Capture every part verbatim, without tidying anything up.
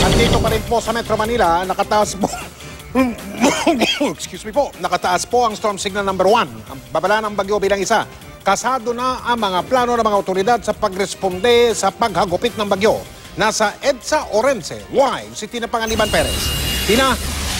Nandito pa rin po sa Metro Manila, nakataas po. Excuse me po, nakataas po ang storm signal number one. Ang babala ng bagyo bilang isa. Kasado na ang mga plano ng mga otoridad sa pagresponde sa paghagupit ng bagyo. Nasa EDSA Orense, live si Tina Panganiban Perez. Tina?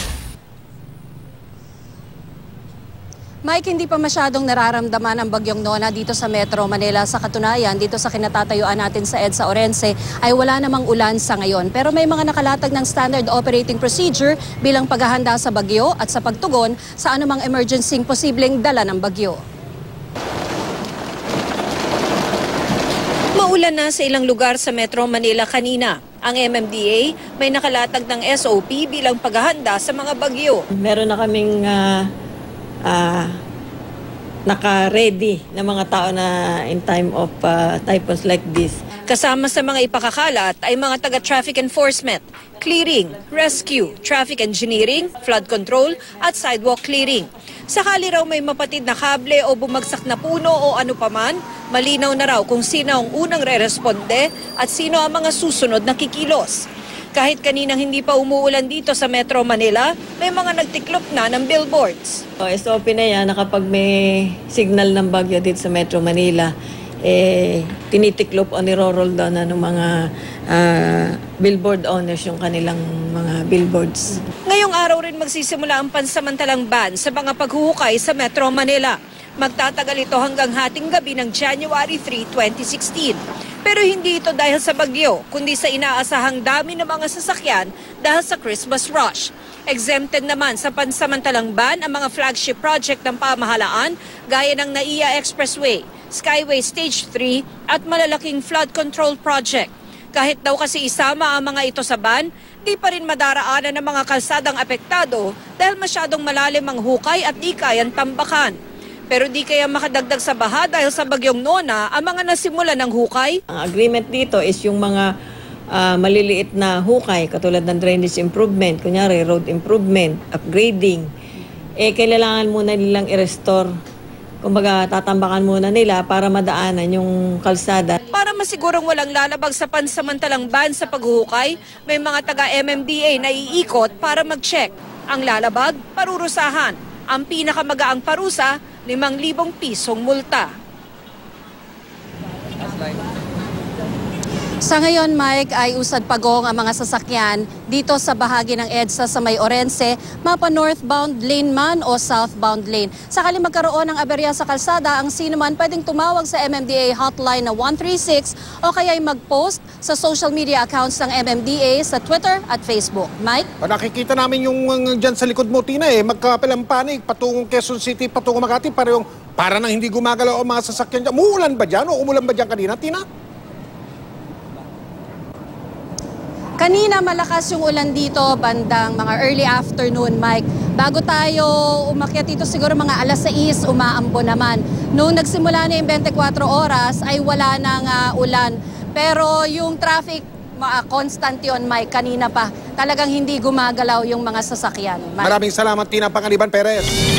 Mike, hindi pa masyadong nararamdaman ang bagyong Nona dito sa Metro Manila. Sa katunayan, dito sa kinatatayuan natin sa EDSA Orense ay wala namang ulan sa ngayon. Pero may mga nakalatag ng standard operating procedure bilang paghahanda sa bagyo at sa pagtugon sa anumang emergency posibleng dala ng bagyo. Maulan na sa ilang lugar sa Metro Manila kanina. Ang M M D A may nakalatag ng S O P bilang paghahanda sa mga bagyo. Meron na kaming uh, uh, naka-ready na mga tao na in time of uh, typhoons like this. Kasama sa mga ipakakalat ay mga taga-traffic enforcement, clearing, rescue, traffic engineering, flood control at sidewalk clearing. Sakali raw may mapatid na kable o bumagsak na puno o ano paman, malinaw na raw kung sino ang unang re-responde at sino ang mga susunod na kikilos. Kahit kaninang hindi pa umuulan dito sa Metro Manila, may mga nagtiklop na ng billboards. O, S O P na yan na kapag may signal ng bagyo dito sa Metro Manila, eh, tinitiklop o niroroll down na ng mga uh, billboard owners yung kanilang mga billboards. Ngayong araw rin magsisimula ang pansamantalang ban sa mga paghuhukay sa Metro Manila. Magtatagal ito hanggang hating gabi ng January three, twenty sixteen. Pero hindi ito dahil sa bagyo, kundi sa inaasahang dami ng mga sasakyan dahil sa Christmas rush. Exempted naman sa pansamantalang ban ang mga flagship project ng pamahalaan gaya ng NAIA Expressway, Skyway Stage three at malalaking flood control project. Kahit daw kasi isama ang mga ito sa ban, di pa rin madaraanan ng mga kalsadang apektado dahil masyadong malalim ang hukay at di kayang tambakan. Pero di kaya makadagdag sa baha dahil sa bagyong Nona ang mga nasimula ng hukay? Ang agreement dito is yung mga uh, maliliit na hukay katulad ng drainage improvement, kunyari road improvement, upgrading, eh kailangan muna nilang i-restore. Kumbaga tatambakan muna nila para madaanan yung kalsada. Para masigurong walang lalabag sa pansamantalang ban sa paghuhukay, may mga taga-M M D A na iikot para mag-check. Ang lalabag, parurusahan. Ang pinakamagaang parusa, limang libong pisong multa. Sa ngayon, Mike, ay usad pagong ang mga sasakyan dito sa bahagi ng EDSA sa may Orense, mapa northbound lane man o southbound lane. Sakali magkaroon ng aberya sa kalsada, ang sino man pwedeng tumawag sa M M D A hotline na one three six o kaya'y mag-post sa social media accounts ng M M D A sa Twitter at Facebook. Mike? Nakikita namin yung uh, dyan sa likod mo, Tina, eh. Magkapelang panig, patungong Quezon City, patungong Makati, parang para nang hindi gumagalaw ang mga sasakyan dyan. Umuulan ba dyan o umulan ba dyan kanina, Tina? Kanina malakas yung ulan dito bandang mga early afternoon, Mike. Bago tayo umakyat dito siguro mga alas sais, umaambo naman. Noong nagsimula na yung twenty-four oras ay wala nang uh, ulan. Pero yung traffic, uh, constant yun, Mike, kanina pa. Talagang hindi gumagalaw yung mga sasakyan. Mike. Maraming salamat, Tina Panganiban Perez.